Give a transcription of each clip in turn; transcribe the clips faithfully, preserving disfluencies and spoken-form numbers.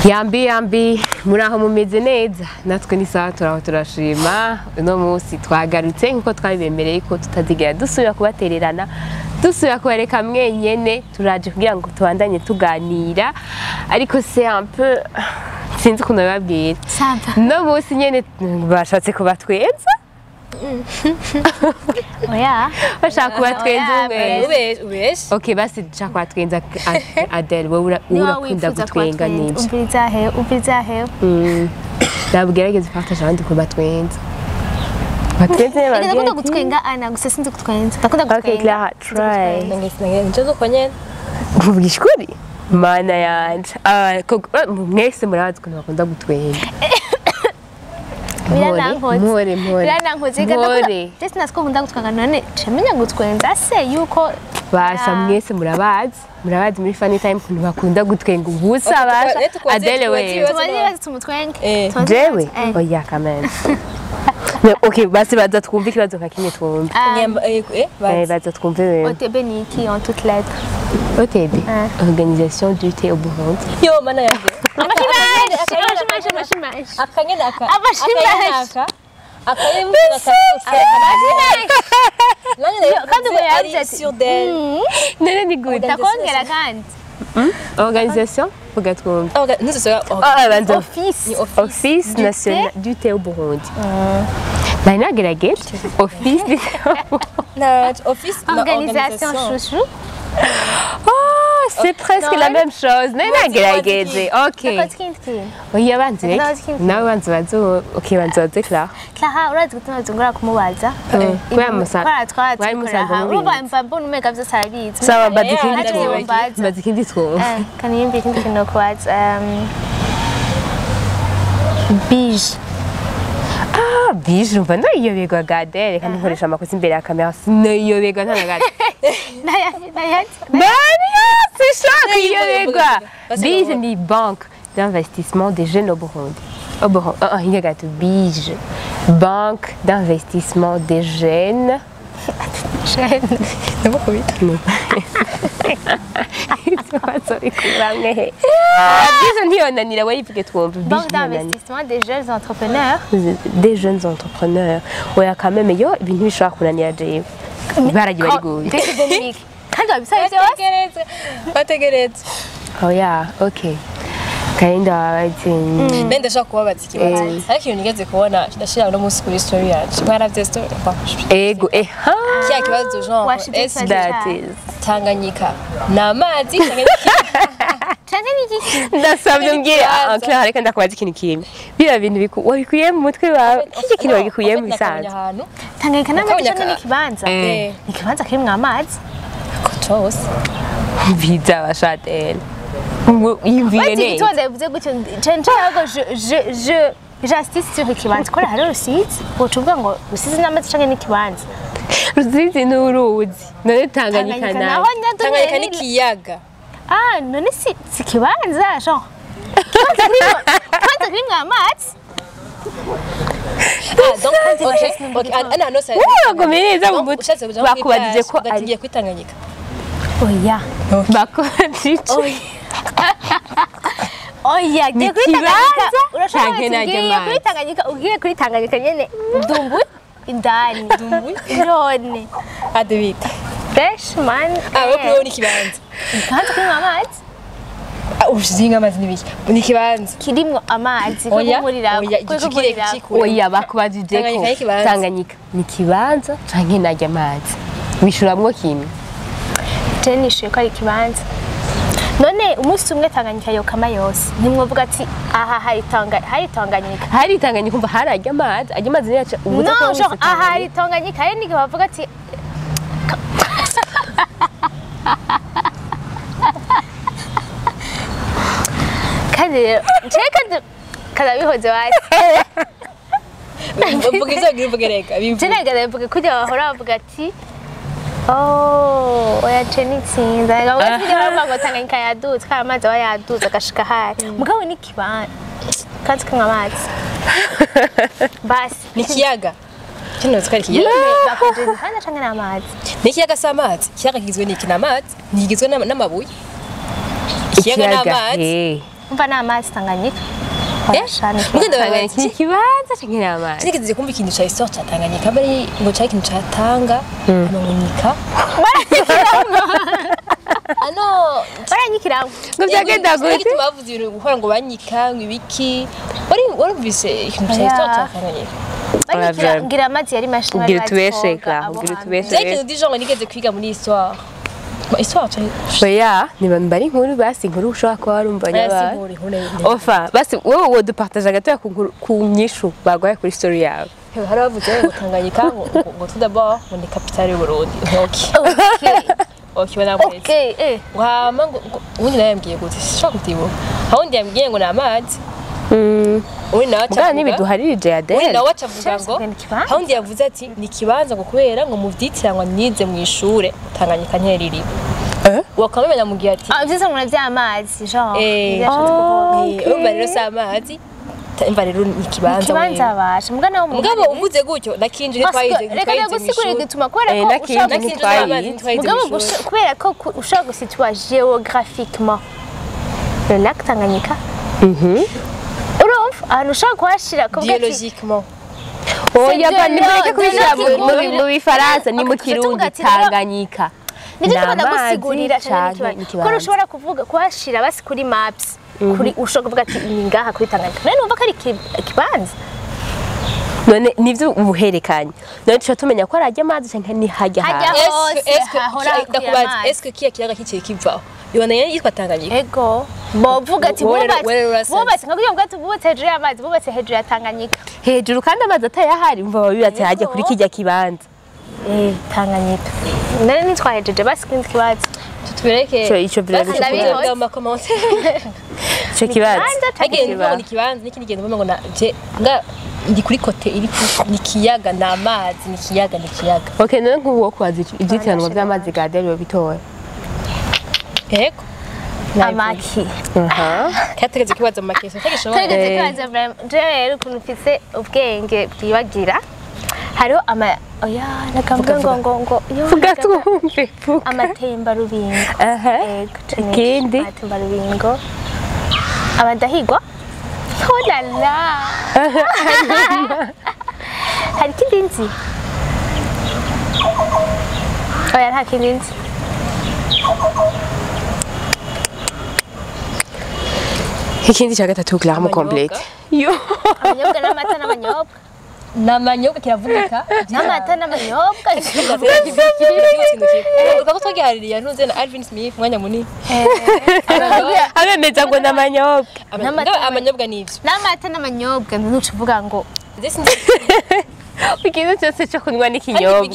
Yambi yambi muraho mumeze neza natwe ni sawa turaho turashima uno munsi twagarutse nkuko twabibemereye ko tutazigera dusubira kubatererana dusubira kubareka mwenyene turaje kugira ngo tubandanye tuganira ariko c'est un peu sinzi ukuntu bababwira no munsi nyene bashatse kubatwenza oya bashaka kubatwenza umwe ubeshe ubeshe okay basi dushaka kubatwenza Adele wowe urakunda gutwenga nibyo umviriza he umviriza he ndabugerageza partage abandi kubatwenza batwenze bagenda ndakunda gutwenga ana gusa sinzi gutwenza ndakunda gutwenga okay Clara try nange nje zo konyene kuvugisha ukuri mana yanje ah mwese murabazi ko bakunda gutwenga biranankoze mpore mpore biranankoze kandi ndetse natwo nkunda gutwenga none cemenya gutwenza se yuko basha mwese murabazi murabazi muri funny time kuntu bakunda gutwenga ubusa basha Adele we tubaze tumutwenge jewe oya kamene ok basi baza twumve ikibazo nka kimwe twumve eh baza twumve wewe O T B ni iki en toutes lettres O T B organisation du thé au Burundi yo mana yaje amashimaje amashimaje amashimaje akanye naka amashimaje akaye mutaka kandi ngo yaje sur d'elle nene ni good ndakongera kandi organisation vuga twumve nous ce sera ah banza office office national du thé au Burundi Bah, non, Galaguet, office. na office organisation chouchou. Oh, c'est presque la même chose. Non, non, Galaguet. Ok. Oui, abandi. Non, abandi bazo. Ok, abandi bazo Clara. Clara, urazi gutuma zungura kumubaza. Kwa musa. Kwa twatsi. Kwa musa. Urumva mva umega byo sarabizi. Sawa badikindi two. Badikindi two. Eh, kaniyimbi kindi kintu kwaza. Um Bige. Ah, bije umva ndayiyobegwa Gadele kandi nkoresha amakosa imbere ya kamera sinayiyobegwa ntanagatse. Naya naya. Maria, c'est ça yiyobegwa. Bije ni banque d'investissement des jeunes au Burundi. Au Burundi, ah il y a gâteau bije. Banque d'investissement des jeunes. Chaine. C'est beaucoup vite. Non. C'est pas ça ikuramwe. Bije ntiyonanira wayivuge twumva. Banque d'investissement des jeunes entrepreneurs. Des jeunes entrepreneurs. Oya quand même yo ibintu bishobora kunanira jewe. Baragiye bari guye. Kandi wabisabye byose. bategeretse Oya, okay. Kaenda wabazi. ben ndashaka kubabaza ikibazo ariko iyo nigeze kubona ndashira no munsi kuri story yacu mwaravye story Ego eh ha. Kiya kibazo genre est That is Tanganyika na amazi Tanganyika Cyane n'iki? ndasabye mbwira ah Clara reka ndakubaza ikintu kimwe. Bira bintu biku wabikuye mu mutwe wawe. Kiki kintu wabikuye mu bisanzwe. Tanganyika n'amazi cyane n'ikibanza. Eh. Ikibanza kirimo amazi. Kotos Biza bashatele. Yimviye ne. Ati bivuze gutyo cyane cyane je je je justice sur ikibanza ko hari rusizi ucuvuga ngo rusizi n'amazi cyane n'ikibanza. Rusizi n'uruzi. None Tanganyika na. Tanganyika n'ikiyaga Ah, none si si kibanza genre. Kibanza kirimo amazi. ah donc ok ok ana no sai Wagomereza mu mutwe. Bakubajije ko ari kwitanganyika Oya. Bakubajije. Oya, giye kuri Tanganyika. Urashaka Canke najya kugiye amazi. kuri Tanganyika, ugiye kuri Tanganyika nyene dumbu indani. Dumbu none. adibita Fresh man. ah wo kuri ikibanza Kandi kirimo amazi. ah ushinga amazi nibiki ni kibanza Kirimo amazi ko oya kumurira. oya igikire kikure Oya bakubajije ko Tanganyika n'ikibanza. Tanganyika ni kibanza canke najya amazi. Wishuramwo kimwe. Teni nishuye ko ari kibanza. None umunsi umwe Tanganyika yokama yose. Nimwovuga ati aha hari Tanga hari Tanganyika. Hari Tanganyika umva harajya amazi, ajya amazi yacu ubuze ko No, genre aha hari Tanganyika hari nige bavuga ati Kandi cheka karabihoze wasi. mvuga ivyo ngivuge reka Tena garavuga kujya bahora bavuga ati Oh, oya cheni tsinda. Ngavuga ati bavuga ngo Tanganyika yadutse kandi amazi aba yadutse agashika hari. Mugabo ni kibanza. Kandi kanywa amazi. Basi ni kiyaga kino twari kiyaga bakuje kandi canke n'amazi. ni kiyaga s'amazi kiyaga kigizwe n'iki n'amazi ntigizwe n'amabuye ikiyaga n'amazi umva n'amazi Tanganyika Mugenda Tanganyika bagati ni ikibanza canke ni amazi Sinigeze kumva ikintu ca histoire ca Tanganyika bari ngo ca ikintu ca Tanga amanyika ano baranyikiraho ngo byagenda gute gute bavuze ibintu gukora ngo banyika ngo ibiki wari warumvise ikintu ca histoire ca Tanganyika banyikira ngira amazi yari mashini Ngira tubeshe Clara ngira tubeshe Zeki ndi jongo nigeze kwiga muri histoire histoire ca oya ni bantu bari inkuru basi inkuru ushobora kuba warumva nyaba ofa basi wowe wo dupartage gatoya ku nyishu bagwaye kuri story yawe hari bavuze ngo Tanganyika ngo ngo tout d'abord ngo ni capitale y'u Burundi okay okay okay bana mwese okay eh ngama ngo undi naye yambwiye gute sishaka kutibo hawundi yambwiye ngo ni amazi undi nawe bwa nibiduharirije ya undi Adele nawe acavuga ngo hawundi yavuze ati ni kibanza ngo kubera ngo muvyitiranywa nize mu ishure Tanganyika nteriri eh wakamenya mugiye ati ah byose ngo navyamazi genre eh umva rero sa amazi imva rero ni kibanza kibanza basha mbwa nawo mugabo uvuze gutyo nakinje twayize reka gusigurira gituma kubera ko nakinje twayize mugabo kubera ko ushaka gusitwa géographiquement le lac Tanganyika mhm urumva ahantu ushaka kuhashira ko biologiquement oya bani mureke kubishira mu bifaransa ni mu kirundi Tanganyika nijye tubona gusigurira cyane ko ushobora kuvuga kuhashira basi kuri maps kuri ushaka kuvuga ati ni ngaha kuri Tanganyika none numva ko ari kibanza none nivyo ubuherekanye none tuca tumenya ko arajya amazi canke ni hajya hasi est-ce que kiya kiyaga kikiye kivaho yibona yitwa Tanganyika ego bovuga ati bubatse nka kugira ngo tububatse hejuru y'amazi bubatse hejuru ya Tanganyika hejuru kandi amazi atayahari umva babibatse hajya kuri kijya kibanza eh Tanganyika none nitwahejeje basi kindi kibanza tutubereke cyo ico bira bishobora mu commentaire cyo kibanza agenda ni kibanza n'ikindi genda ngo na je nga ndi kuri kote iri ni kiyaga na amazi ni kiyaga ni kiyaga okay none nk'uwo kwaza ibyitiranwa by'amazi ga Adele bitora ego amaki aha kategeze kibaza mu makesi tagishoboye tegeze kaza rero ukuntu ufise ubwenge bwibagira hariho ama oya nakambwe ngo ngo ngo vuga twumve amatemba rubingo aha ego kindi amatemba rubingo abandahigwa oh la la hari kindi nzi oya nta kindi nzi ikindi cya gatatu clairement complete yo amanyobwa n'amata n'amanyobwa namanyobwa kiravunika n'amata n'amanyobwa ukako twagihaririye ntuze na Alvin Smith mwanya munini abemeza ngo n'amanyobwa amanyobwa n'ivyo n'amata n'amanyobwa ntuce uvuga ngo ikintu cyose cyo kunywa n'ikinyobwa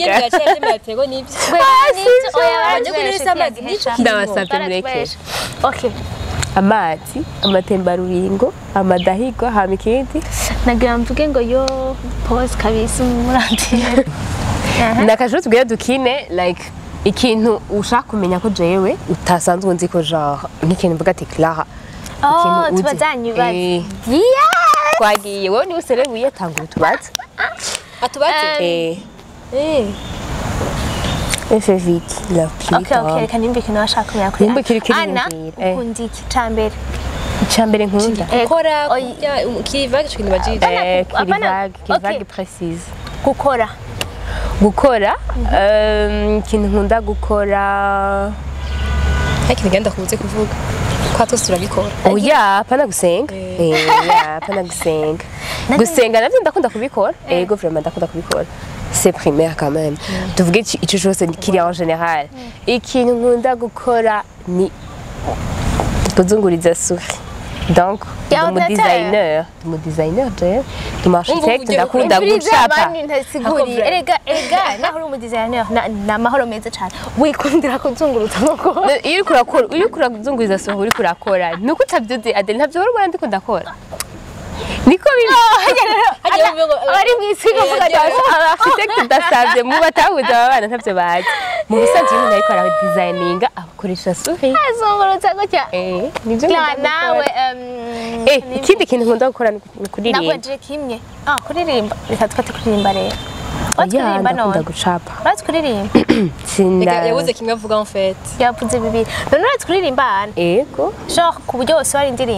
ndabasabye mureke okay amazi amatembarubingo amadahigwa hama ikindi nagira mvuge ngo yo pause kabisa umurantiye nakajuru tubwire dukine like ikintu ushaka kumenya ko jewe utasanzwe nzi ko genre nk'ikintu mvuga ati Clara oh tubazanyubaze yeah twagiye wowe ni userebuye tanga utubaze atubaze eh eh efe vite la pluie okay okay kandi mbiki no ashaka kumenya kuri nimba kiri kiri Ana ukundi iki cambere icambere nkunda gukora kivaga cyo kintu bagije eh kivaga kivaga précise gukora gukora ikintu nkunda gukora ikintu genda kubuze kuvuga kwa twese turabikora oya pana gusenga eh ya pana gusenga gusenga navyo ndakunda kubikora ego vraiment ndakunda kubikora c'est primaire quand même tuvuge ico chose kiri en général ikintu nkunda gukora ni kuzunguriza souris donc mu designer mu designer je mu architecte ndakunda gucapa ntasiguri erega erega naho uri mu designer na mahoro meza cyane wikundira kuzunguruza nuko iyo kurakora iyo kurazunguriza souris uri kurakora nuko utabyuze Adele ntabyo wari urandi kundakora niko biri ari mwisigo kuvuga architecte dasavye mu batahuza abana ntavyo bazi mu bisanzwe umuntu ariko ara designinga akoresha souris azungurutsa gutya eh nivyo nawe eh ikindi kintu nkunda gukora ni kuririmba nakwaje kimwe ah kuririmba reka twate kuririmba rero waturirimba none gucapa batse kuririmba sinda yabuze kimwe avuga en fait yavuze bibiri none natse kuririmba ana ego genre ku buryo bose bari indirimbo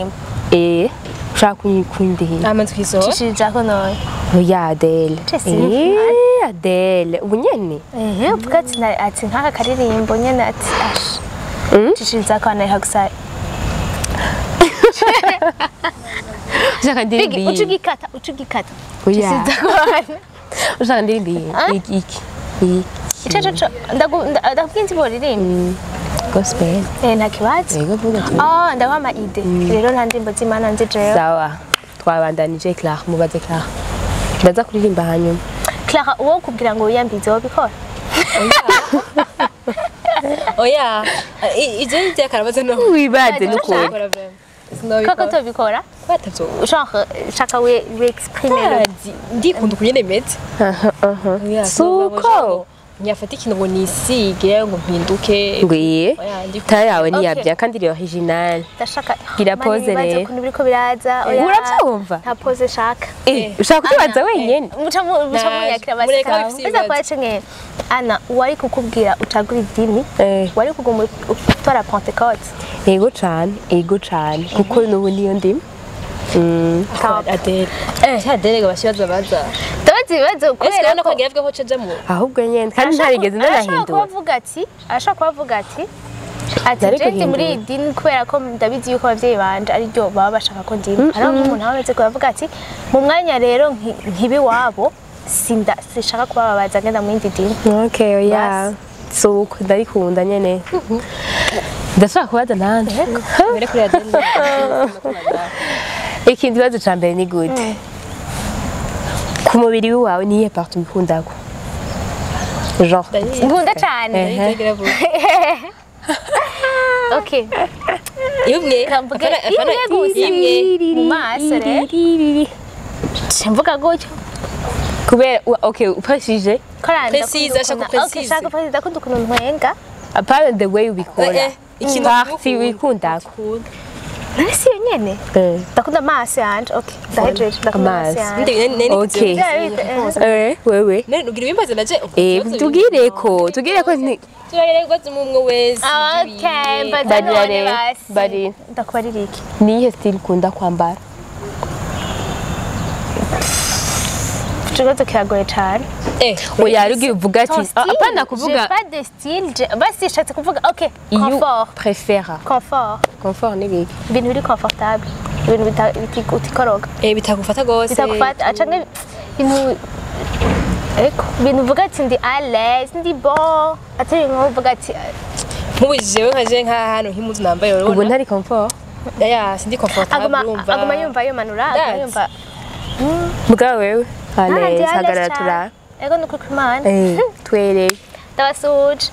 eh ushaka kunyikundihira amanzi kwiso Cishiriza ko noye. oya Adele Jesse, eh Adele ubunyene Eh, uvuga ati na- ati nk'aka karirimbo nyene ati ash. Mm? Cishiriza ko naye hagusa. ushaka Bigi ndirimbiye ucugikata ucugikata. oya Cishiriza ko ushaka ndirimbiye Ah? iki iki iki Ico co co ndagu ndakubwinzi bo ririmba. gospel Eh nta kibazo. yego vuga tu Ah ndawa ama ide. Rero nta ndimbo z'Imana nzi jewe. sawa twabandanije Clara mubaze Clara ndaza kuririmba hanyuma Clara uwo kubwira ngo wiyambize wobikora. oya ije ije karabaza no wibaze n'ukuri Koko tobikora? batavyo Genre shaka we we exprimer. ndikunda kunyene meze Oya, suko nyafata ikintu ngo nisige ngo mpinduke ngwiye Oya, ndikunda- tara yawe ni Okay. yabya kandi iri original Ndashaka Gira pose rero. Kuntu biriko biraza. oya. Uravyumva? Nta pose shaka. eh ushaka kubaza wenyene Muca mu muca mu yakira Mureka basika. bifise Biza ibibazo. kwa cenge. Ana wari kukubwira ucagura idini. eh Wari kuguma utora Pentecote. ego cane ego cane kuko nubu niyo ndimo mm Adele eh Adele gabashibaza baza Ndabazi ibibazo ese kubera urabona ko ko agiye avuga ko cajamo ahubwo nyene kandi Arashaka- ntarigeze arashaka nanahindura kubavuga ati arashaka kubavuga ati ati Nari je ndi muri guhindura. iyi dini kubera ko ndabizi yuko abavyeyi banje ari ryo baba bashaka ko ndimo hariho nk'umuntu aba ameze kubavuga ati mu mwanya rero nki- nkibi wabo sinda sishaka kubababaza ngenda mu yindi dini okay oya suko ndarikunda nyene ndashaka kubaza nanje mbere kuri Adele ikindi kibazo ca mbere ni gute ku mubiri wawe niye part ubikundako genre nkunda cane Ehe. ndayigira vuba okay imwe Kamvuge afana afana imwe gusa. imwe mu maso rero mvuga gutyo kubera wa- okay upashije koranda Precise, ashaka precise. shaka precise akunda ukuntu ntwenga apart the way ubikora Eh, eh, ikintu parti wikundako nari siyo nyene eh ndakunda amaso yanje okay ndahejeje ndakunda amaso Amaso. yanje ndi nene Okay. Vyari- eh wewe nene ugira ibimbaze naje eh tugire ko tugire ko nti turarere gwaze mu umwe wese okay mbaza Barira none rero, basi barira. ndakubarira iki niye style ukunda kwambara ikibazo kiragoye cane eh oya rugi uvuga ati Ton style, apana j'ai kuvuga pas de style je- basi shatse kuvuga okay iyo confort prefera confort confort ni biki ibintu biri comfortable ibintu bita- biti- utikoroga eh bitagufata gose bitagufata acane ibintu eko ibintu uvuga ati ndi à l'aise ndi bon atari nko uvuga ati nkubujije we nkaje nka hano himuzu nambaye ubu urabona ntari comfort ya sindi comfortable aguma urumva aguma yumva yomanura aguma That's- yumva bwa wewe Nandi allez à l'aise hagarara cane. tura ego nuko kumana eh twereye ndabasuje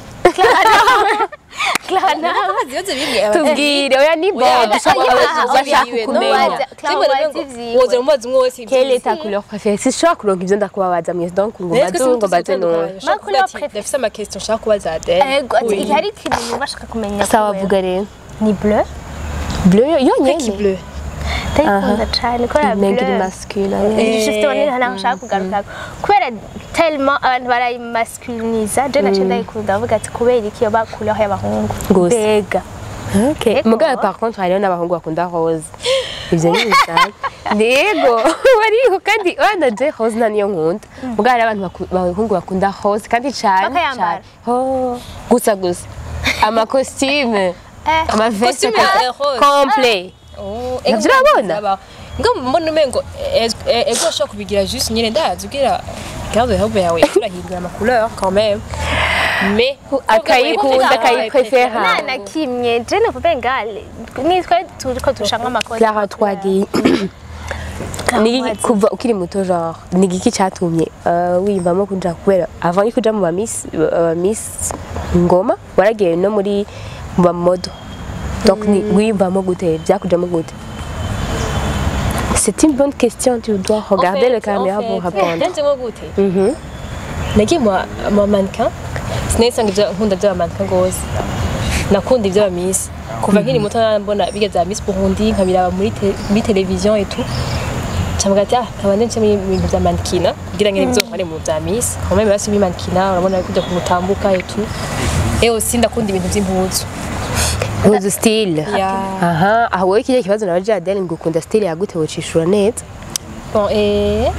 Clara ibibazo bimwe tubwire oya ni bon dushaka dushaka kumenya woza mumazi umwe wese quelle est ta couleur préférée si shaka kuronka ivyo ndakubabaza mwese donc ngo bazo ngo baze no Ma couleur préférée. ndafise ama question nshaka kubaza Adele ego ati hari ikintu numva ashaka kumenya sawa kuri vuga rero ni bleu bleu yo qui nyene bleu ndayikunda cane kubera nengiri bleu masculine juste wani naho nshaka kugaruka kubera tellement abantu barayimasculiniza je nace ndayikunda bavuga ati kubera iki yo bakuraho y'abahungu Gose. mbega okay Ego. mugabe par contre hariho n'abahungu bakunda rose ivyo ni bisanzwe nego bariho kandi wana je rose nta niyo nkunda mugabe hari abantu baku- abahungu bakunda rose kandi cane Bakayambara. cane oh gusa gusa ama costume eh ama veste Costume ya rose. complet oh Navyo urabona? ngo mbona umengo ego ashaka kubigira juste nyene ndazi ugira garde robe yawe turahindura ama couleur quand même mais akayikunda akayiprefera nta na kimwe je ne vuga ngale nitwe turiko dushanga amakosa Clara twagiye ni kuva ukiri muto genre ni giki cyatumye uh, wiyumvamo kuja kubera avant yo kuja mu ba Miss uh, Miss Ngoma waragiye no muri mu ba modo donc ni wiyumvamo gute byakujamo gute c'est une bonne question tu dois regarder le caméra pour répondre Ndenze ngo gute mhm nagiye mu mu mannequin sinayisanga ibyo nkunda by'aba mannequin gose nakunda ibyo ba Miss kuva nkiri muto mbona biga za Miss Burundi nkabiraba muri te- muri television et tout cyangwa ati ah kabande nce mu bintu bya mannequin kugira ngo ibyo nkore mu bya Miss quand même basi mu mannequin urabona kujya kumutambuka et tout et aussi ndakunda ibintu by'impuzu Nkuzu style. Yeah. Aha, aho wowe kije kibazo nabaje Adele ngo ukunda style yagute wocishura neza. Bon, et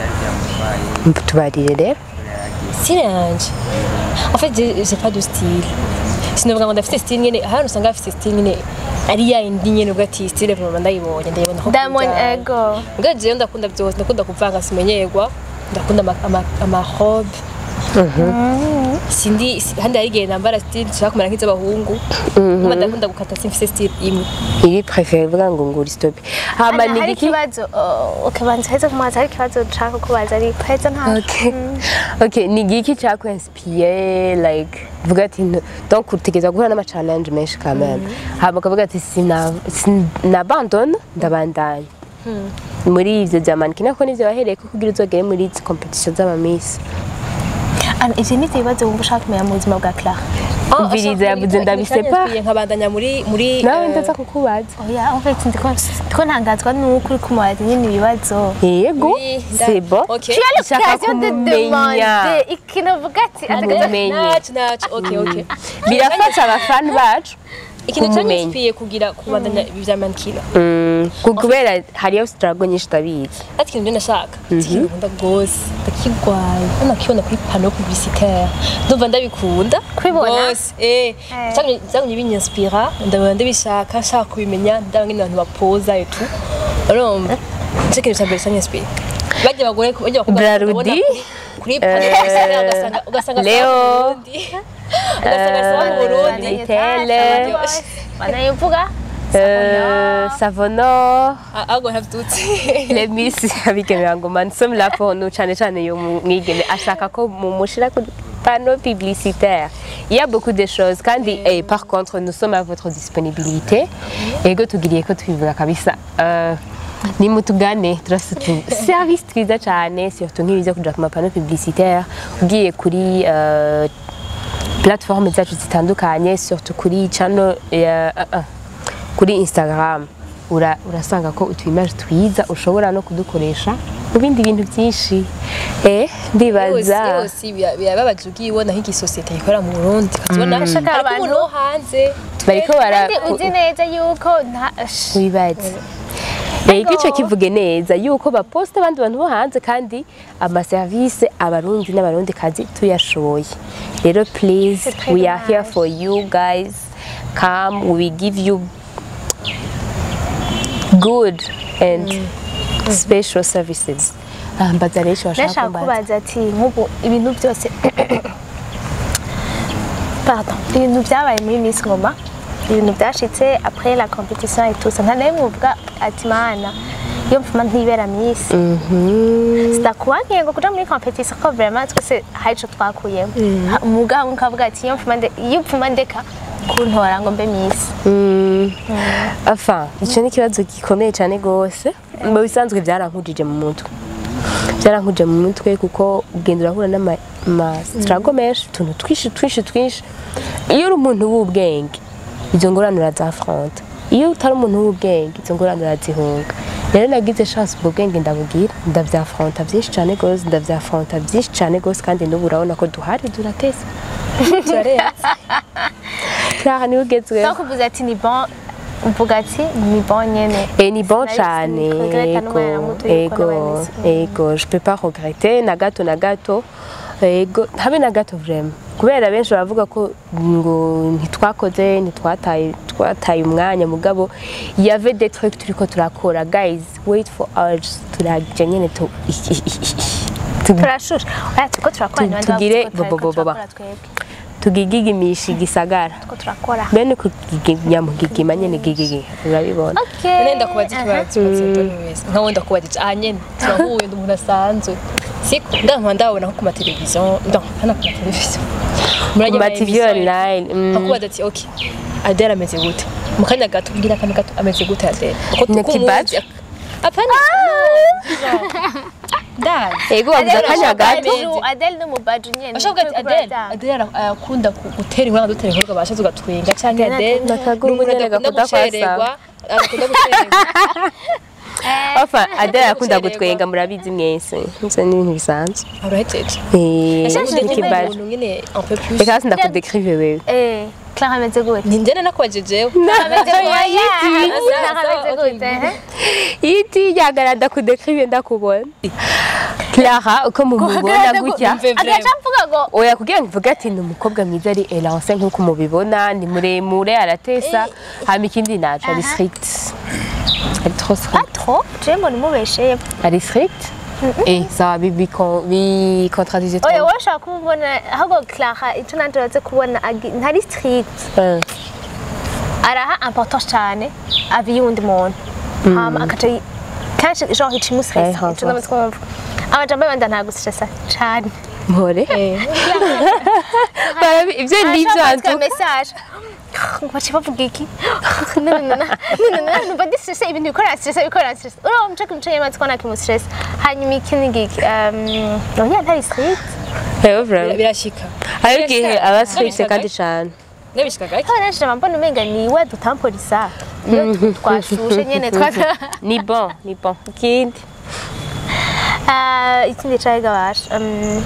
Tubarire rero. style yanje. En fait, j'ai j'ai pas de style. Sinon vraiment ndafite style nyene, hano usanga afite style nyene ari ya indi nyene ugati style vraiment ndayibonye ndayibona ko. Diamond ego. Ngaje ndakunda byose, ndakunda kuvanga simenyerwa, ndakunda ama ama, ama robe. Mhm. Sindi handi ari gihe nambara style nshaka kumera nk'iz'abahungu. Mhm. Ndakunda gukata simfise style imwe. Iri préféré vuga ngo nguri stop. Hama ni Hari giki? kibazo ukabanza heza kumaza hari kibazo nshaka kubaza ari heza nta. Okay. Okay, ni giki cyako inspire like vuga ati donc utegeza guhura n'ama challenge menshi quand même. Hama ukavuga ati sina nabandone ndabandanya. Muri ivyo bya mannequin ko nivyo wahereye ko kugira uzogere muri izi competition z'ama Miss. Ano ivyo ni ibibazo wumva ushaka kumenya mu buzima bwa Clara. Umviriza yavuze ndabisepa. Nkabandanya muri muri Nawe ndaza kukubaza. Oya, en fait ndiko ndiko ntangazwa nuko uri kumubaza nyine ibibazo. Yego, c'est bon. Okay. Tu as Nshaka l'occasion de kumumenya. demander ikintu uvuga ati Kumumenya. Nacho nacho. Okay, okay. Birafasha abafana bacu. Ikintu cyanyinspiye kugira kubandanya ibya mannequin. Mm, kubera hariyo struggle nyinshi tabizi. Ati kintu ndashaka. Ikintu nkunda gose. Ndakigwaye. Hano kibona kuri panneau publicitaire. Ndumva ndabikunda. Kwibona? Gose. Eh. Cyangwa cyangwa binyinspira, ndabona ndabishaka, shaka kubimenya, ndabona abantu bapoza et tout. Urumva? Nicyo kintu cyambere cyanyinspiye. Bajya bagore bajya bakubona Brarudi. kuri panneau publicitaire ugasanga ugasanga Leo. Ugasanga sawa mu Burundi. Tele. banayivuga Euh, Savonor, I go have to. les Miss Abigeme Ba Ngoma Ni. Nous sommes là pour nous chane chane yo mwigeme ashaka ko mumushira ku panneau publicitaire. Il y a beaucoup de choses kandi eh, par contre nous sommes à votre disponibilité. Ego tugiriye ko twivuga kabisa. Euh, ni mutugane turasutu service twiza cyane surtout nk'ibyo kuja ku panneau publicitaire ugiye kuri euh, plateforme zacu zitandukanye surtout kuri channel ya uh, uh, kuri Instagram ura urasanga ko utwimage twiza ushobora no kudukoresha mu bindi bintu byinshi eh ndibaza yose byababaje ubwibona nk'iki societe ikora mu Burundi katubona ashaka abantu no hanze bariko bara uzi neza yuko wibaze Ego ico kivuge neza yuko baposta abandi bantu bo hanze kandi ama service abarundi n'abarundi kazi tuyashoboye. Rero please we are here for you guys. Come, we give you good and mm. special services. Ambaza resho ashaka kubaza ati nk'ubu ibintu byose pardon ibintu byabaye muri Miss Ngoma ibintu byashitse après la compétition et tout ça nta nawe muvuga ati mana iyo mfuma ntibera Miss sitakuwa nkengo kuja muri compétition ko vraiment twese haico twakuyemo umugabo nkavuga ati iyo mfuma iyo mfuma ndeka kuntora ngo mbe Miss enfin ico ni kibazo gikomeye cyane gose mu bisanzwe byarankujije mu mutwe byarankuje mu mutwe kuko ugenda urahura n'ama struggle menshi tuntu twishi twishi twishi iyo uri umuntu w'ubwenge izo ngorane urazafronta iyo utari umuntu w'ubwenge izo ngorane urazihunga rero nagize chance ubwo bwenge ndabugira ndavyafronta byinshi cyane gose ndavyafronta byinshi cyane gose kandi n'ubu urabona ko duhari durateze turareza Clara ni ugezwe donc vous êtes ni bon mvuga ati ni bon nyene et ni bon cyane ego ego je peux pas regretter na gato na gato ego habe na gato vraiment kubera benshi bavuga ko ngo ntitwakoze ntitwataye twataye umwanya mugabo il y avait des trucs turiko turakora guys wait for us turaje nyene to turashusha aya tuko turakora n'abandi tugire boboboba tugigigimisha igisagara tuko turakora bene kunyamugigima nyene gigigi urabibona okay nenda kubaza ikibazo wese nkaho ndakubaza ah nyene turahuye umuntu asanzwe siko ndamva ndabona ko ku mateleviziyo ndo hana ku mateleviziyo murajya ma T V online akubaza ati okay Adele ameze gute mukanya gato ngira kandi gato ameze gute Adele ko tukubaza apana Dad ego bavuga kanya gato Adele no mubaju nyene ashobora ati Adele Adele akunda gutera inkuru dutera inkuru bashaze ugatwenga cyangwa Adele n'umuntu akunda kwasaba akunda gucererwa Enfin, Adele akunda gutwenga murabizi mwese. Nse ni ibintu bisanzwe. Alright. Eh, ni kibazo nyine un peu plus. Reka ndakudekrive wewe. Eh. Clara ameze gute ni njene nakwajejewe ameze yiti. gute Clara ameze gute iti yagarada kudekrive ndakubona Clara uko mumubona gutya agaca mvuga ngo oya kugira ngo mvuge ati ni umukobwa mwiza ari elance nk'uko mubibona ni muremure aratesa hama ikindi naco ari strict ari trop strict pas trop je mbona umubesheye ari strict eh ça bi bi bi contradisait oya washaka kumubona ahubwo Clara icyo nandoze kubona ntari strict araha important cyane avi yundi muntu hama akaca kanshi genre hichimu stress icyo ndamutse kumva amajambo yabanda nta gustressa cyane mpore ibyo ni ibyantu message Wachi bavuga iki nana nana nana numva distress ibintu bikora stress bikora stress uro mchaka mchanye matsi kona kimu stress hanyuma ikindi giki um oya ntari strict hewe vraiment birashika hari igihe aba strict kandi cyane nebishika gake kandi nashira mbona umenga ni we dutampolisa iyo twashushe nyene twaka ni bon ni bon ikindi ah ikindi cyaga bash um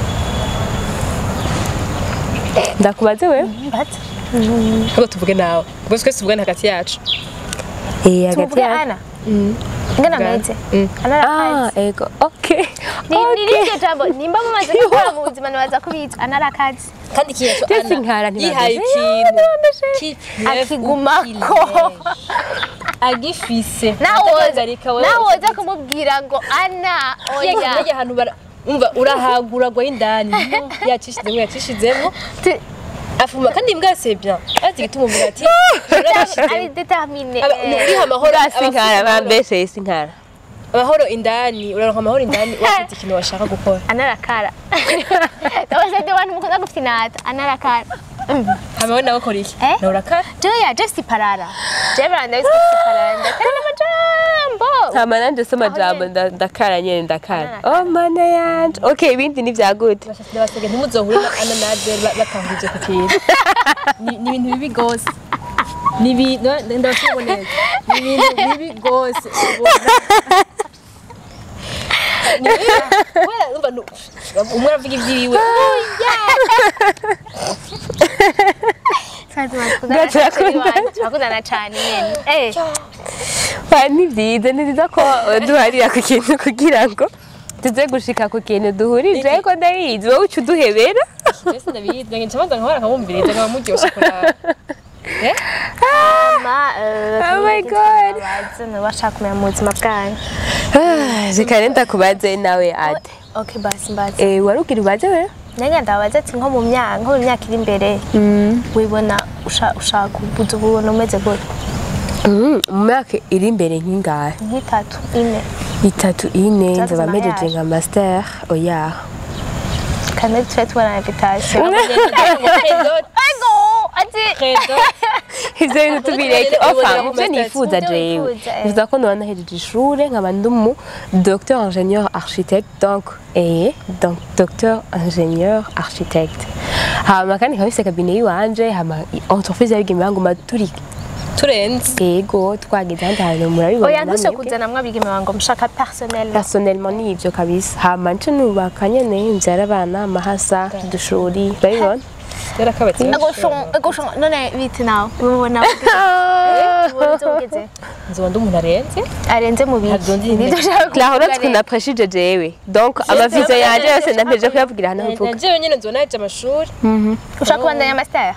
ndakubaze wewe but ngo tuvuge nawe ngo twese tuvugane hagati yacu eh hagati tuvuge ya ana ngana meze ana ah ego okay ni ni rike jambo nimba mumaze gukora mu buzima nabaza kubitsa ana rakazi kandi kiyeso Tesi nkara yihaye ikintu akigumako agifise nawe nawe kumubwira ngo ana oya yajya ahantu umva urahagura gwa indani yacishizemo yacishizemo afuma kandi imbwa c'est bien ati gituma umvuga ati ari determiné uriha amahoro asinkara bambese sinkara amahoro indani uraronka amahoro indani wafite ikintu washaka gukora anarakara ndabaza de abantu mukunda gufinata anarakara amahoro nawe ukora iki na urakara joya just parara jebra ndabise parara ndakara majambo tama nanje soma jambo ndakara nyene ndakara oh mana yanje okay ibindi ni vya good ndabasege ntimuzohure na ananaje batanguje ku kintu ni ibintu bibi gose ni ibintu ndabasuboneza ni ibintu bibi gose umwe aravuga iby'iwiwe turakundana cyane nyene eh ni byiza ni byiza ko duharira ku kintu kugira ngo tuze gushika ku kintu duhurije ko ndabizi wowe uca uduhebera mbese ndabizi nge ncamanza nkahora nkamwumviriza nkaba muryoshe kuraba ama oh my god bazana bashaka kumenya mu buzima bwanyu reka renda kubaze nawe ade okay basi mbaze eh warugira ubaze wewe nange ndabaza ati nko mu myaka nko mu myaka iri imbere wibona ushaka kubuza ubuntu umeze gute mu myaka iri imbere nk'ingahe nk'itatu ine itatu ine nzaba mejeje nka master oya kandi twe tubona invitation ego ati ivyo bintu tubireke enfin muvyo nifuza jewe nifuza ko noba nahejeje ishure nkaba ndi umu docteur ingénieur architecte donc eh donc docteur ingénieur architecte hama kandi nkaba mfise kabine yiwanje hama entreprise y'Abigeme Ba Ngoma turi turenze ego twageze ahandi hantu murabibona oya ntuse kuzana mwe Abigeme Ba Ngoma mushaka personnel personnellement ni ivyo kabisa hama nce nubaka nyene mvyara abana amahasa dushuri urabibona yarakabatse agoshon agoshon none biti nawe ubona ugeze nzoba ndi umuntu arenze arenze mu biti Clara uratse kunapashije jewe donc amavizo yanje yose nampeje kuyavugira hano mvuga jewe nyene nzoba naje amashuri ushaka kubandanya master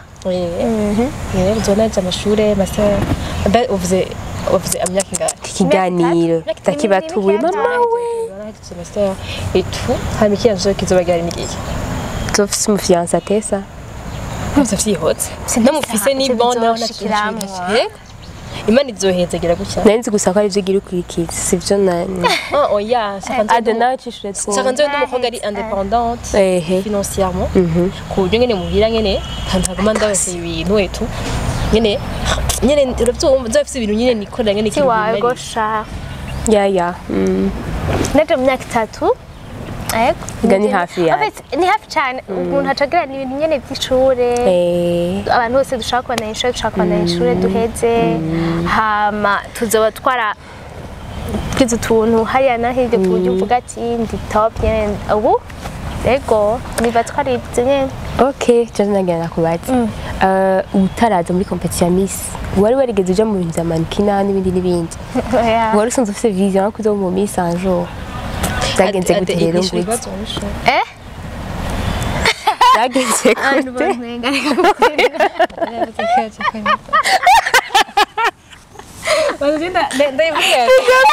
eh nzoba naje amashuri master uvuze uvuze amyaka ingahe ikiganiro takibatuye mama we naje master et tout hama ikiyanzo kizobagara n'igihe tofise umufiance atesa Mufise no mufise ni bon naho nakiramo Imana izohezagera gutya Nenzi gusa ko ari byo gira ukurikiza sivyo na Oh oya ade nawe cishure two Sakanze ndi umukobwa ari indépendante ehe financièrement ku buryo nyene muhira nyene ntaguma ndabase ibintu etu nyene nyene uravyumva zafise ibintu nyene nikorera nyene kintu wagosha ya ya Neto myaka itatu Ego gani hafi ya ni hafi cyane umuntu atagira ni ibintu nyene by'ishure eh abantu bose dushaka kubana ishure dushaka kubana ishure duheze hama tuzoba twara kizu tuntu hariya na hirya ku buryo uvuga ati ndi top nyene ubu ego niba twari ibyo nyene okay cyane nagenda kubaza uh, utaraza muri competition ya Miss wari warigeze uja mu bintu vya mannequin n'ibindi n'ibindi wari usanzwe ufite vision yo kuza mu Miss un jour byagenze gute rero ngo eh byagenze gute Bazenda ndayivuga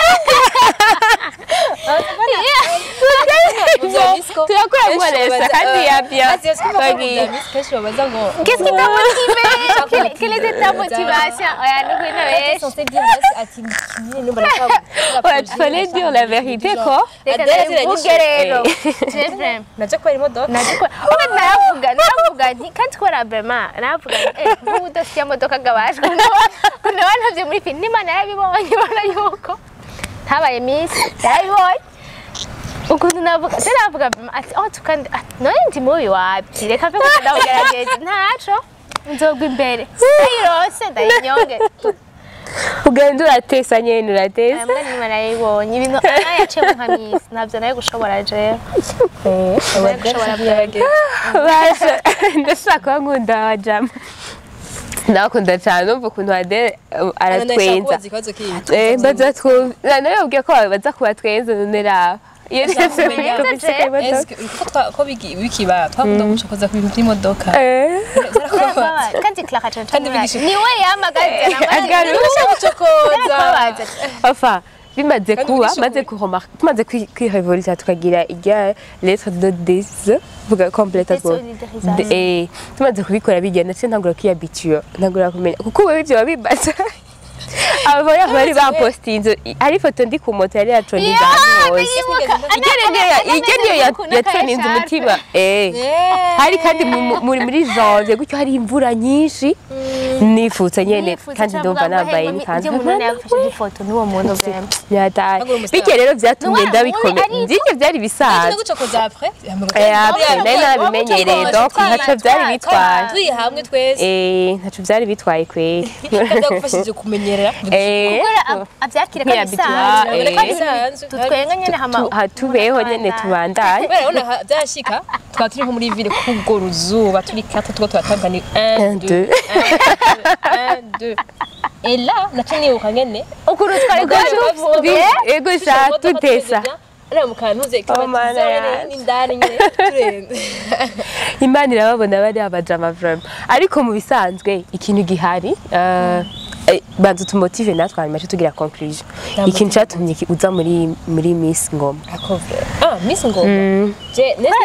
turakora mwaresa kandi yabya qu'est-ce qui t'a motivé quelle, quelle était ta motivation oya nukwina wesh censé dire ati kimwe no baraka ouais tu fallait dire la vérité quoi rero je vraiment naje ko imodoka naje ko ubu naravuga naravuga nti kandi twara vraiment naravuga eh ubu dosiye modoka gabashwe kuna abantu byo muri film n'Imana yarabibonye bana yuko tabaye Miss yarabibonye ukuntu navuga teravuga ati oh tukandi none ndi mubi wapi reka pe ko ndagerageza ntaco nzogwa imbere ayirose ndayinyonge ugenda uratesa nyene uratesa amwe n'Imana yarabibonye ibintu yaciye nka Miss navyo nayo gushobora je eh gushobora byageze basha ndashaka nkunda wajama ndakunda cyane numva ukuntu Adele aratwenza eh baza twumva nayo ubwiye ko baza kubatwenza none raho ko bikiba twakunda gucokoza ku bintu by'imodoka kandi Clara cyane ni we yamagaje agarusha gucokoza enfin bimaze kuba maze kuremarque tumaze kwirevolta tukagira ijya lettre de des vuga complète ko eh tumaze kubikora bigenda cyo ntangura kwiyabituye ntangura kumenya kuko wewe byo bibaza abo ya bari ba postinzo ari foto ndi ku moto yari yaconi zano igene yatsoninze umutima eh hari kandi muri muri janvier gutyo hari imvura nyinshi nifutse nyene kandi ndumva nabaye ni kandi umuntu yafashe ifoto n'uwo muntu vraiment yataye bike rero byatumye ndabikome ndike byari bisaza gucokoza après eh après nari nabimenyereye donc ntaco byari bitwaye turi hamwe twese eh ntaco byari bitwaye kweri ndagufashije kumenyerera eh abyakire kandi tutwenga nyene hama hatubeho nyene tubandanye urabona byashika twa turi nko muri ville kubwo ruzuba turi kata tuko twatangana un deux un deux et là nakini ukangene ukuru twari gwavuga ego sha tutesa ara mukantuze kibatizane n'indani nyene turenze Imana irababona bari abajama vraiment ariko mu bisanzwe ikintu gihari banza tumotive natwe hanyuma tugira conclusion ikintu cyatumye uza muri muri Miss Ngoma ah Miss Ngoma je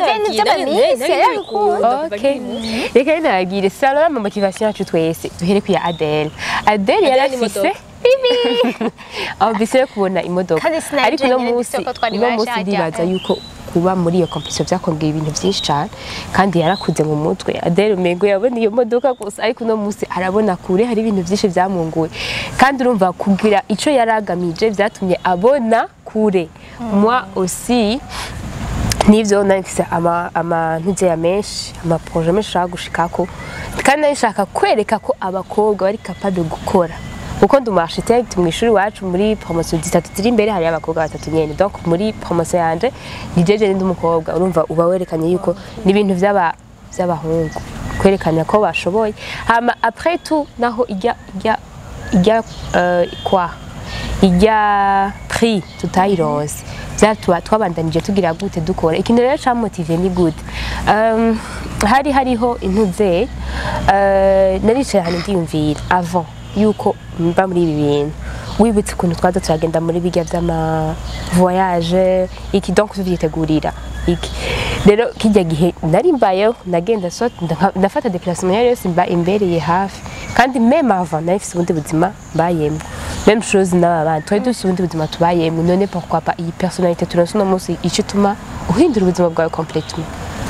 neza okay reka nagire sala mu motivation yacu twese duhere ku ya Adele Adele yarafise bibi aho bise kubona imodoka ariko no munsi no munsi ndibaza yuko kuba muri iyo competition byakongera ibintu byinshi cyane kandi yarakuze mu mutwe Adele mego yabona iyo modoka gusa ariko no munsi arabona kure hari ibintu byinshi byamunguye kandi urumva kugira ico yaragamije byatumye abona kure moi aussi nivyo nafise ama ama ntuje ya menshi ama projet menshi gushikako kandi nashaka kwereka ko abakobwa bari capable gukora uko ndu architect mu ishuri wacu muri promotion zitatu ziri imbere hari abakobwa batatu nyene donc muri promotion yanje ni jeje ndi umukobwa urumva uba werekanye yuko ni ibintu by'aba by'abahungu kwerekana ko bashoboye hama après tout naho ijya ijya ijya quoi ijya prix tutayirose byatwa twabandanije tugira gute dukora ikintu rero cha motive ni good um hari hariho intuze uh naricaye hano ndiyumvira avant yuko mba muri ibi bintu wibutse ukuntu twaza turagenda muri bijya by'ama voyage iki donc tuvyitegurira iki rero kijya gihe nari mbayeho nagenda so ndafata déplacement yari yose mba imbereye hafi kandi même avant nafise ubundi buzima mbayemo même chose n'abandi twari dufise ubundi buzima tubayemo none pourquoi pas iyi personnalité turonse no munsi ico tuma uhindura ubuzima bwawe complètement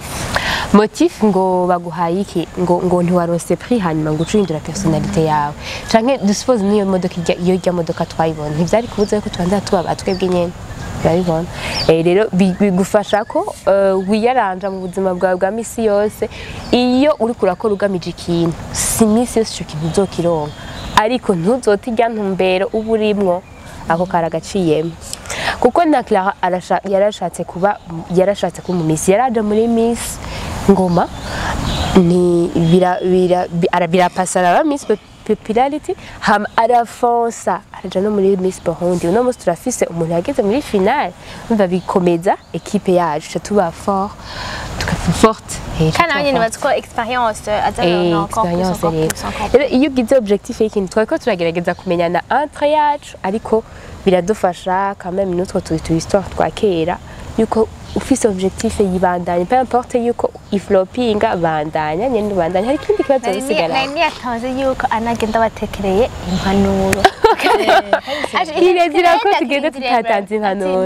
motif ngo baguhaye iki ngo ngo ntiwarose prix hanyuma ngo ucindura personnalité yawe canke dusuppose niyo modoka iyo ijya modoka twayibona ntivyari kubuza ko twanda tuba batwebwe nyene baribona eh rero bigufasha ko wiyaranja mu buzima bwawe bwa misi yose iyo uri kurakora ugamije ikintu si misi yose cyo kintu uzokironka ariko ntuzotijya ntumbero uburimwo ako karagaciyemo kuko na Clara yarashatse kuba yarashatse ko mu misi yaraje muri Miss Ngoma ni bira bira ara birapasara ba Miss Popularity ham arafonsa araja no muri Miss Burundi uno musi turafise umuntu yageze muri finale umva bikomeza equipe yacu tuba fort tukafa forte kana nyine batko experience azana encore rero iyo ugize objectif y'ikintu twako turagerageza kumenyana entre yacu ariko biradufasha quand même notre tu histoire twakera yuko ufise objectif yibandanya peu importe yuko iflopinga bandanya nyene bandanya hari kindi kibazo bisigara nani yatanze yuko anagenda batekereye impanuro irezira ko tugenda tutatanze impanuro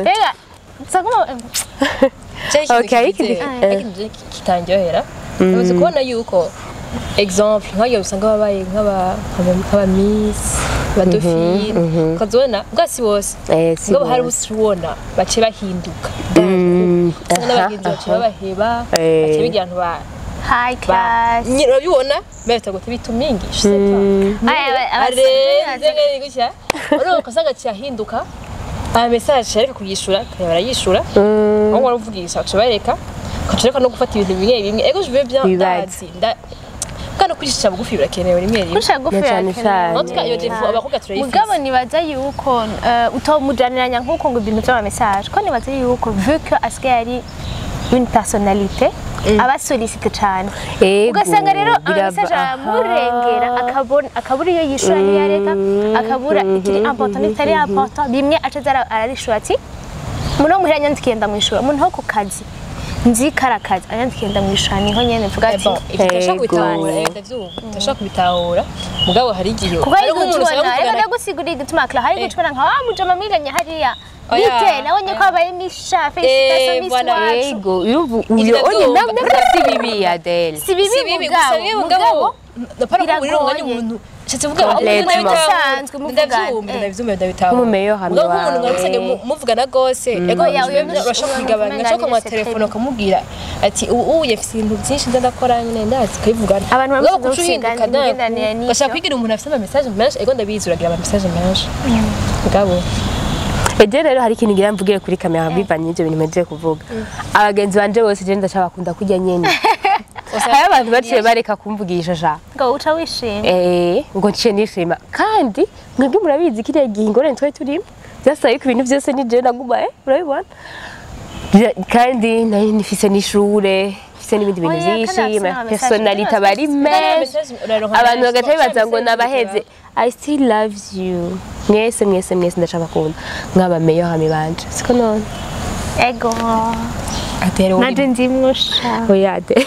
okay ikindi kitangyohera uzi kubona yuko exemple nk'ayo usanga babaye nk'aba nk'aba Miss badofine ukazona bwasi bose ngo hari usibona bace bahinduka n'abagenzi bace babaheba bace bigantu ba high class urabibona bafite gute bitumingisha arenze ngene gutya uro ukasanga cyahinduka aya message ariko kuyishura kaya barayishura aho ngora uvugisha bace bareka kacereka no gufata ibintu bimwe bimwe ego je veux bien ndazi kana kwishisha bugufi birakenewe rimwe rimwe kusha gufi birakenewe notka iyo defu abakuga turayifise mugabo nibaza yuko utomujaniranya nkuko ngo ibintu by'ama message ko nibaza yuko vu que aske yari une personnalité aba sollicite cyane ugasanga rero message amurengera akabona akabura iyo yishura ntiyareka akabura ikiri important itari important bimwe acazara ararishura ati muno muhiranya ndikenda mwishura muntu ho ku kazi nzi karakazi ayandikenda mwishura niho nyene mvuga ati itashaka kubitahura ndavyumva itashaka kubitahura mugabo hari igihe hari umuntu usanga ndagusigurira igituma kla hari gucura nka wa mujama mwiganye hariya bite nabonye ko abaye misha felicitation Miss wacu yego yumva uyo onye namwe si bibi ya Adele si bibi mugabo biragoye umuntu Chetse vuga usanzwe muvugana ndavyumva ndabitaho umumeyo hamwe wawe umuntu ngabisenge muvugana gose ego urashobora kwigabanya urashobora kwa telefone ukamubwira ati ubu yafise ibintu byinshi ndakora nyine ndazi kwivugana abantu bamuhinduka nani bashaka kwigira umuntu afite ama message menshi ego ndabizi uragira ama message menshi mugabo Ege rero hari ikintu ngira mvugire kuri kamera bivanye ibyo bintu meje kuvuga abagenzi banje bose je ndacabakunda kujya nyene hari abantu baciye bareka kumvugisha sha ngo uca wishima eh ngo nciye nishima kandi mwebwe murabizi kiriya gihe ingorane twari turimo byasaye ko ibintu byose ni je naguma eh urabibona kandi nari nifise n'ishure nifise n'ibindi bintu byinshi personality abari menshi abantu bagaca bibaza ngo nabaheze I still love you mwese mwese mwese ndacabakunda nk'aba meyo hami banje siko none ego atero nanje ndimwusha oyade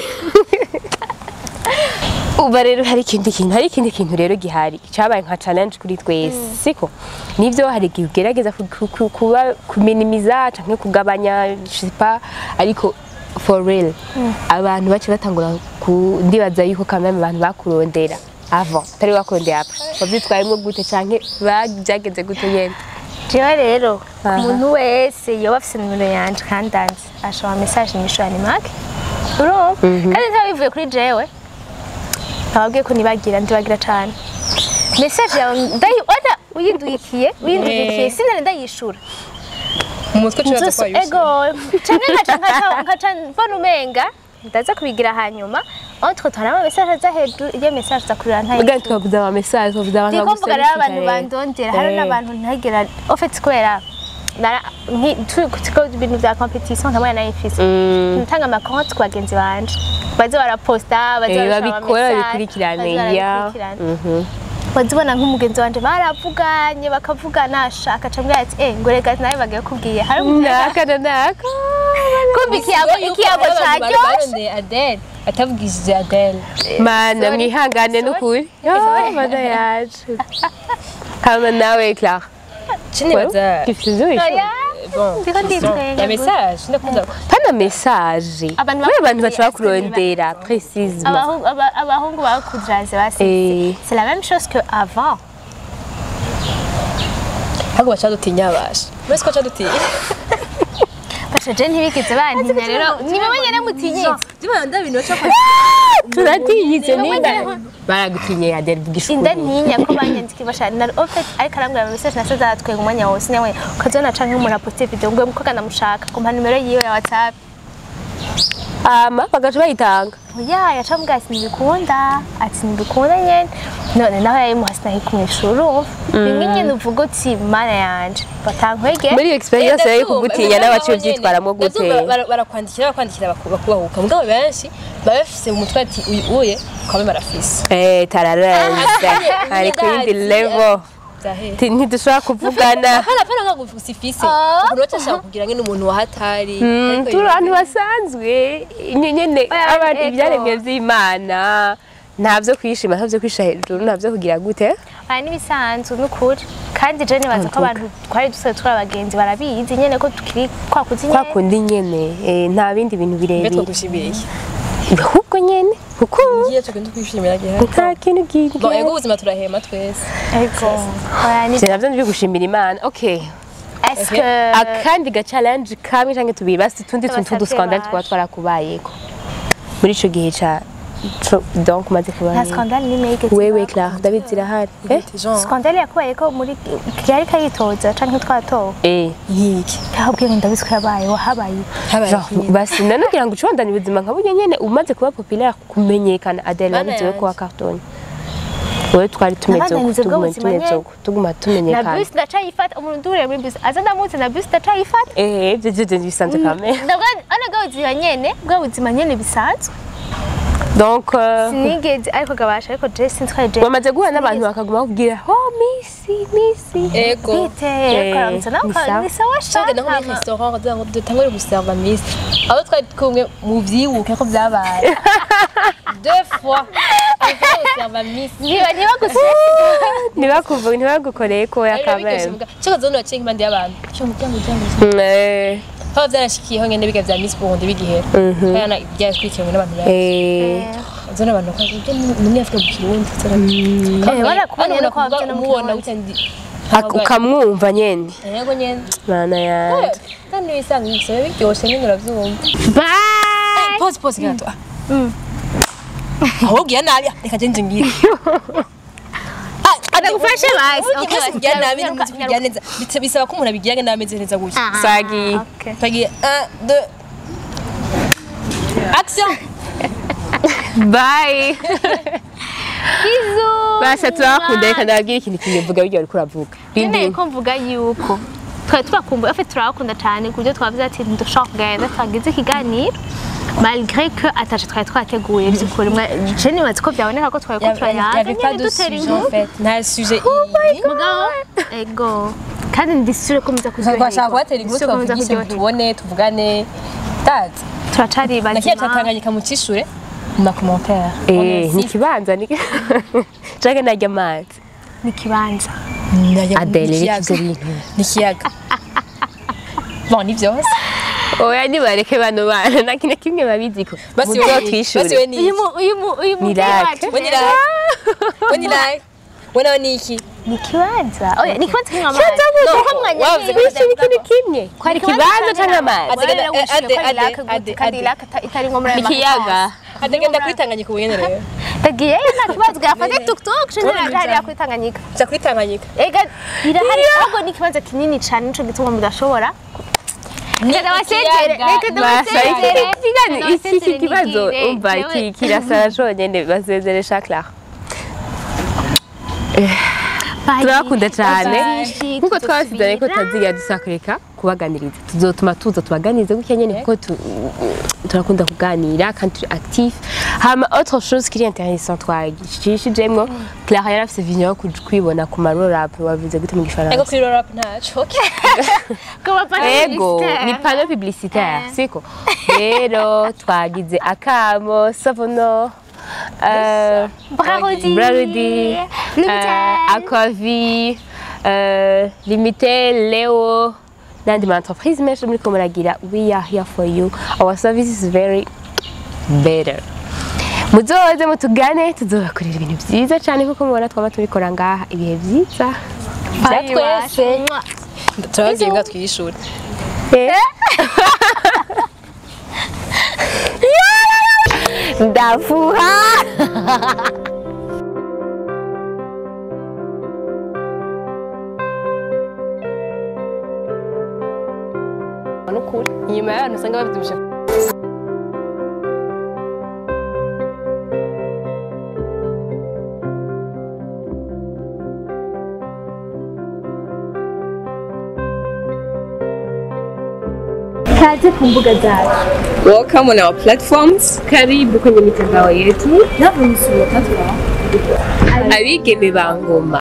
uba rero hari ikindi kintu hari ikindi kintu rero gihari cyabaye nka challenge kuri twese siko nivyo hari gigerageza kuba kuminimiza canke kugabanya sipa ariko for real abantu bace batangura ndibaza yuko kamwe abantu bakurondera avant tari wakurondera apa bavyitwayemo gute canke bajagenze gute yenda jewe rero umuntu wese yoba afise numero yanje kandanze ashobora message nyishura ni make uro kandi ntabivuye kuri jewe ntababwiye ko nibagira ndibagira cyane message yawe ndayibona uyindukiye uyindukiye sinari ndayishura umutwe cyaza kwa yusi ego cyane nkaca nkaca mbona umenga ndaza kubigira hanyuma entre temps ama message za hejuru iyo message za kurira ntayi uga twavuze ama message twavuze abantu bagusa ndiko abantu bandondera hari n'abantu ntagera en fait kwera nara tuko ibintu bya competition ntabwo nayifise ntanga ama compte kwa genzi banje baze baraposta baze babikora bikurikirane ya bazibona nk'umugenzi wanje baravuganye bakavugana ashaka cyangwa ati eh ngo reka nawe bagiye kubwiye hari naka naka kumbi kiyago ikiyago cyajyo Adele atavugije Adele mana mwihangane n'ukuri mana yacu kama nawe Clara Chinibaza kifizuye bon ya message ndakunda pana message abantu bacha bakurondera précisément abahungu bakudraze basi c'est la même chose que avant hago bacha dutinya abasha mwese ko dutinya basha je ntibigeze bantinya rero nibe wenyene mutinyitse diba ndabintu bacha turatinyitse ninda baragutinye Adele bugishukuru inda ntinya ko banyandiki basha na en fait ariko arambwira message nasaza twega umwanya wose nyawe ukazona canke umuntu aposte video ngo mukaka namushaka kumpa numero yiwe ya WhatsApp ama bagaca bayitanga oya yaca ambwira ati ntibikunda ati ntibikunda nyene none naho yayimuhasi nayikumwishura urumva bimwe nyene uvuga uti mana yanje batankwege muri iyo experience yo kugutinya n'abaciye byitwaramo gute barakwandikira bakwandikira bakubahuka mugabo benshi baba bafise mu mutwe ati uyu uye kwabe marafise eh tararenze ari ku yindi level ntidushobora kuvugana hapana hapana nka gusifise urocha shaka kugira ngo n'umuntu wahatari turi abantu basanzwe nyene abantu ibyaremwe vy'Imana ntavyo kwishima ntavyo kwisha hejuru ntavyo kugira gute aya nibisanzwe n'ukuri kandi je nibaza ko abantu twari dusoje twara abagenzi barabizi nyene ko tukiri kwa kuzinyene kwa kundi nyene nta bindi bintu birebire betwa gushimiye ahubwo nyene kuko ngiye tugenda kwishimira gihe nta kintu giri bo ego ubuzima turahema twese ego aya ni navyo ndi gushimira Imana okay est-ce que akandi ga challenge kamwe canke tubiri basi tundi tuntu du scandale twa twarakubayeko muri ico gihe ca donc maze nta kubaye scandale ni mege wewe Clara David zirahari eh scandale yakubaye ko muri yari kayitoza canke twatowe eh yiki ahubwo ngo ndabizi ko yabaye wahabaye basi nanagira ngo ucondane ubuzima nka buryo nyene umaze kuba populaire kumenyekana Adele yabiziwe ko carton wewe twari tumeze tumeze tuguma tumenyekana na bus ndacayifata umuntu dure muri bus aza ndamutse na bus ndacayifata eh byo byo bisanzwe kame ndabwo ana gawuzi nyene bwa buzima nyene bisanzwe donc sinigeze ariko gabasha ariko je sinzwe je wamaze guhana n'abantu bakaguma kubwira oh misi misi ego bite karamutse nawe ni sawa shaka no muri restaurant ngo dutangure guserva misi abo twari kumwe mu vyibuke ko byabaye deux fois guserva misi niba niba gusa niba kuvuga niba gukoreye ko yakabere cyo kazono yacinga impande y'abantu cyo muryango muryango eh aho byarashikiye ho ngende biga bya Miss Burundi bigihera kana byakwikiwe n'abantu eh zona abantu ko nimwe afite mu Kirundi eh wala kubona ko afite no mubona utendi ukamwumva nyene yego nyene mana yanje kandi bisanga ngisebe biryoshe nyene uravyumva bye pause pause gato mm aho giya nabi reka je nzingira adagufashe basi okay giya nabi n'umutima neza bisaba ko umuntu abigira ndameze neza gutya sagi pagi un deux action bye bisous basa turakunda reka ndabwira ikintu kimvuga bijya uriko uravuga bindi ko mvuga yuko twari twakumbuye afe turakunda cyane kubyo twavuze ati ndushaka kugenda twagize ikiganiro malgré que ataje twari twateguye byukuri je nibaze ko byaboneka ko twari ko turayaza nyine dutera inkuru nta sujet mugabo ego kandi ndisure ko muza kuzyoherwa twashaka kwatera inkuru twavugishe tubone tuvugane dad turacari bazima nakiye tatanganyika mu cishure mu commentaire eh ni kibanza ni Jage najya amazi ni kibanza Adele ivyo bintu ni kiyaga bon ni vyose oya nibareke bano bana nakine kimwe babiziko basi wewe twishure basi wewe ni uyu uyu uyu Nirake. we ni like we ni like we ni iki ni kibanza oya ni kibanza kinga amazi no hamwanya wavuze ko ikintu kintu kimwe kwari kibanza cyangwa amazi kandi laka itari nko muri ikiyaga adagenda kwitanganyika ubuyene rero tagiye nta kibanza gafate tuktuk shinira hari yakwitanganyika za kwitanganyika ega irahari ahubwo ni kibanza kinini cyane nico gituma mudashobora Reka wasezere, reka dawasezere. Iki kibazo umva iki kirasara cyonyine basezeresha Clara. Turakunda cyane kuko twasizanye ko taziga dusakureka kubaganiriza tuzotuma tuza tubaganirize gutya nyene kuko turakunda kuganira kandi turi actif hama autre chose qui est intéressante twagishishijemwo Clara yarafise vision yo kwibona ku ma roll up wavuze gute mu gifaransa ego kuri roll up ntaco ego ni panneau publicitaire siko rero twagize akamo savono Euh, Brarodi, Brarodi, euh, Aquavi, euh, Limité, Léo, n'andi ma entreprise mais je me komaragira we are here for you. Our service is very better. Muzoze mutugane tuzobakorera ibintu byiza cyane kuko mubona twaba tubikora ngaha ibihe byiza. Byatwese. Turagiye nga twishura. Eh? Ndafuha nukuri inyuma y'abantu usanga babyibushe kaze ku mbuga zacu. Welcome on our platforms. Karibu kwenye mitandao yetu. Napo msura platform. Abigeme Ba Ngoma.